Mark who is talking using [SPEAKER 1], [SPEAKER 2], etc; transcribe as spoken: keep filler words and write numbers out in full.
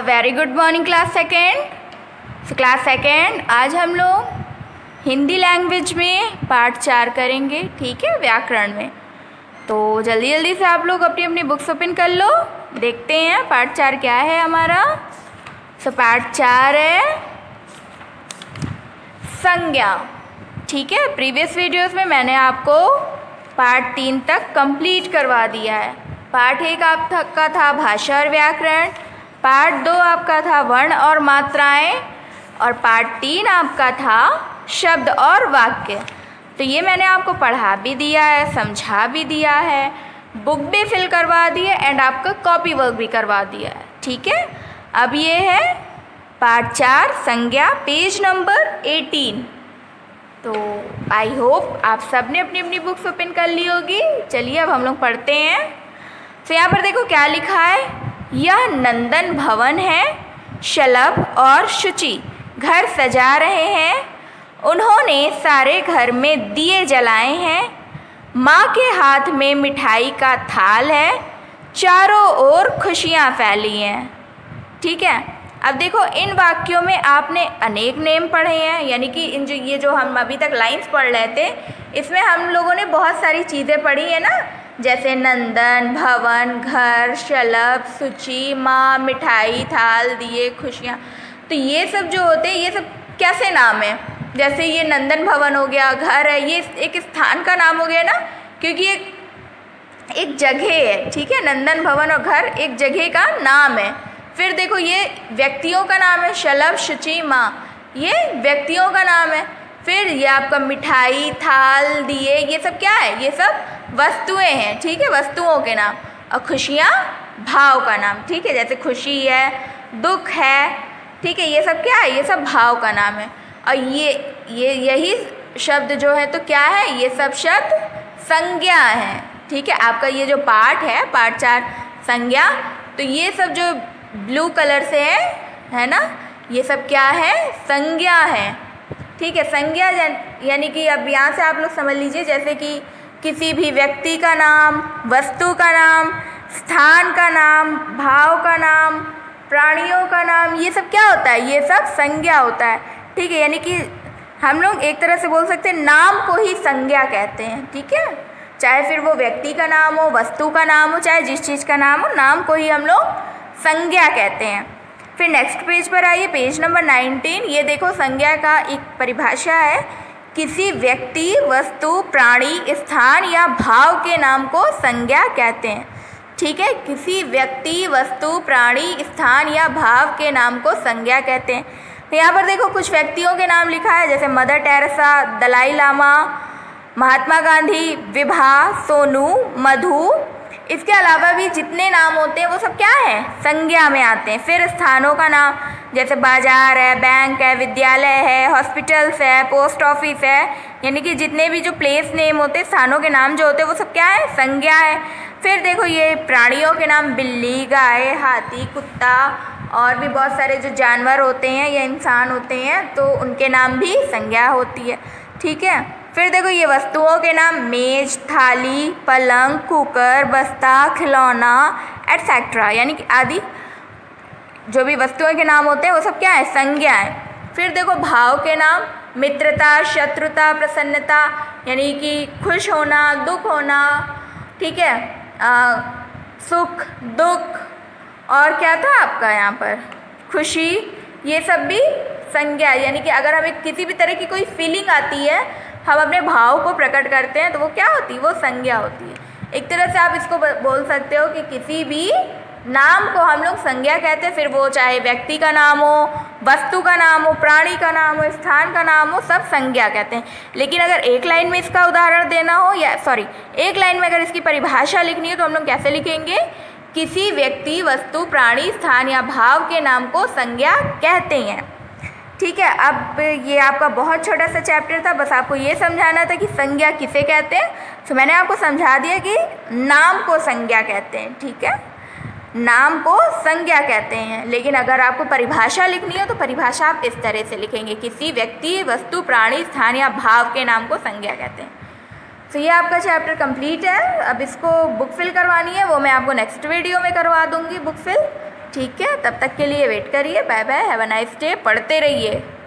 [SPEAKER 1] Very good morning class second. So class second आज हम लोग हिंदी लैंग्वेज में पार्ट चार करेंगे, ठीक है, व्याकरण में। तो जल्दी जल्दी से आप लोग अपनी अपनी बुक्स ओपन कर लो, देखते हैं पार्ट चार क्या है हमारा। सो पार्ट चार है संज्ञा, ठीक है। प्रीवियस वीडियोस में मैंने आपको पार्ट तीन तक कंप्लीट करवा दिया है। पार्ट एक आपका था भाषा और व्याकरण, पार्ट दो आपका था वर्ण और मात्राएं, और पार्ट तीन आपका था शब्द और वाक्य। तो ये मैंने आपको पढ़ा भी दिया है, समझा भी दिया है, बुक भी फिल करवा दी है एंड आपका कॉपी वर्क भी करवा दिया है, ठीक है। अब ये है पार्ट चार संज्ञा, पेज नंबर एटीन। तो आई होप आप सब ने अपनी अपनी बुक्स ओपन कर ली होगी। चलिए अब हम लोग पढ़ते हैं। तो यहाँ पर देखो क्या लिखा है, यह नंदन भवन है, शलभ और शुचि घर सजा रहे हैं, उन्होंने सारे घर में दिए जलाए हैं, माँ के हाथ में मिठाई का थाल है, चारों ओर खुशियाँ फैली हैं, ठीक है। अब देखो इन वाक्यों में आपने अनेक नेम पढ़े हैं, यानी कि इन जो ये जो हम अभी तक लाइंस पढ़ रहे थे इसमें हम लोगों ने बहुत सारी चीज़ें पढ़ी है ना, जैसे नंदन, भवन, घर, शलभ, सूची, माँ, मिठाई, थाल, दिए, खुशियाँ। तो ये सब जो होते हैं ये सब कैसे नाम है, जैसे ये नंदन भवन हो गया, घर है, ये एक स्थान का नाम हो गया ना, क्योंकि एक एक जगह है, ठीक है। नंदन भवन और घर एक जगह का नाम है। फिर देखो ये व्यक्तियों का नाम है, शलभ, शुचि, माँ, ये व्यक्तियों का नाम है। फिर ये आपका मिठाई, थाल, दिए, ये सब क्या है, ये सब वस्तुएं हैं, ठीक है, वस्तुओं के नाम। और खुशियाँ भाव का नाम, ठीक है, जैसे खुशी है, दुख है, ठीक है, ये सब क्या है, ये सब भाव का नाम है। और ये ये यही शब्द जो है तो क्या है, ये सब शब्द संज्ञा हैं, ठीक है। आपका ये जो पार्ट है पार्ट चार संज्ञा, तो ये सब जो ब्लू कलर से है है ना, ये सब क्या है, संज्ञा है, ठीक है। संज्ञा यानी कि अब यहाँ से आप लोग समझ लीजिए, जैसे कि किसी भी व्यक्ति का नाम, वस्तु का नाम, स्थान का नाम, भाव का नाम, प्राणियों का नाम, ये सब क्या होता है, ये सब संज्ञा होता है, ठीक है। यानी कि हम लोग एक तरह से बोल सकते हैं नाम को ही संज्ञा कहते हैं, ठीक है। चाहे फिर वो व्यक्ति का नाम हो, वस्तु का नाम हो, चाहे जिस चीज़ का नाम हो, नाम को ही हम लोग संज्ञा कहते हैं। फिर नेक्स्ट पेज पर आइए, पेज नंबर नाइनटीन। ये देखो संज्ञा का एक परिभाषा है, किसी व्यक्ति, वस्तु, प्राणी, स्थान या भाव के नाम को संज्ञा कहते हैं, ठीक है। किसी व्यक्ति, वस्तु, प्राणी, स्थान या भाव के नाम को संज्ञा कहते हैं। तो यहाँ पर देखो कुछ व्यक्तियों के नाम लिखा है, जैसे मदर टेरेसा, दलाई लामा, महात्मा गांधी, विभा, सोनू, मधु। इसके अलावा भी जितने नाम होते हैं वो सब क्या है, संज्ञा में आते हैं। फिर स्थानों का नाम, जैसे बाजार है, बैंक है, विद्यालय है, हॉस्पिटल्स है, पोस्ट ऑफिस है, यानी कि जितने भी जो प्लेस नेम होते हैं, स्थानों के नाम जो होते हैं वो सब क्या है, संज्ञा है। फिर देखो ये प्राणियों के नाम, बिल्ली, गाय, हाथी, कुत्ता, और भी बहुत सारे जो जानवर होते हैं या इंसान होते हैं तो उनके नाम भी संज्ञा होती है, ठीक है। फिर देखो ये वस्तुओं के नाम, मेज, थाली, पलंग, कुकर, बस्ता, खिलौना एटसेट्रा, यानी कि आदि जो भी वस्तुओं के नाम होते हैं वो सब क्या है, संज्ञा है। फिर देखो भाव के नाम, मित्रता, शत्रुता, प्रसन्नता, यानी कि खुश होना, दुख होना, ठीक है, आ, सुख, दुख, और क्या था आपका यहाँ पर खुशी, ये सब भी संज्ञा, यानी कि अगर हमें किसी भी तरह की कोई फीलिंग आती है, हम अपने भाव को प्रकट करते हैं तो वो क्या होती है, वो संज्ञा होती है। एक तरह से आप इसको बोल सकते हो कि किसी भी नाम को हम लोग संज्ञा कहते हैं, फिर वो चाहे व्यक्ति का नाम हो, वस्तु का नाम हो, प्राणी का नाम हो, स्थान का नाम हो, सब संज्ञा कहते हैं। लेकिन अगर एक लाइन में इसका उदाहरण देना हो, या सॉरी एक लाइन में अगर इसकी परिभाषा लिखनी है तो हम लोग कैसे लिखेंगे, किसी व्यक्ति, वस्तु, प्राणी, स्थान या भाव के नाम को संज्ञा कहते हैं, ठीक है। अब ये आपका बहुत छोटा सा चैप्टर था, बस आपको ये समझाना था कि संज्ञा किसे कहते हैं। तो मैंने आपको समझा दिया कि नाम को संज्ञा कहते हैं, ठीक है, नाम को संज्ञा कहते हैं। लेकिन अगर आपको परिभाषा लिखनी हो तो परिभाषा आप इस तरह से लिखेंगे, किसी व्यक्ति, वस्तु, प्राणी, स्थान या भाव के नाम को संज्ञा कहते हैं। तो ये आपका चैप्टर कंप्लीट है। अब इसको बुक फिल करवानी है, वो मैं आपको नेक्स्ट वीडियो में करवा दूँगी बुक फिल। ठीक है, तब तक के लिए वेट करिए। Bye bye, have a nice day, पढ़ते रहिए।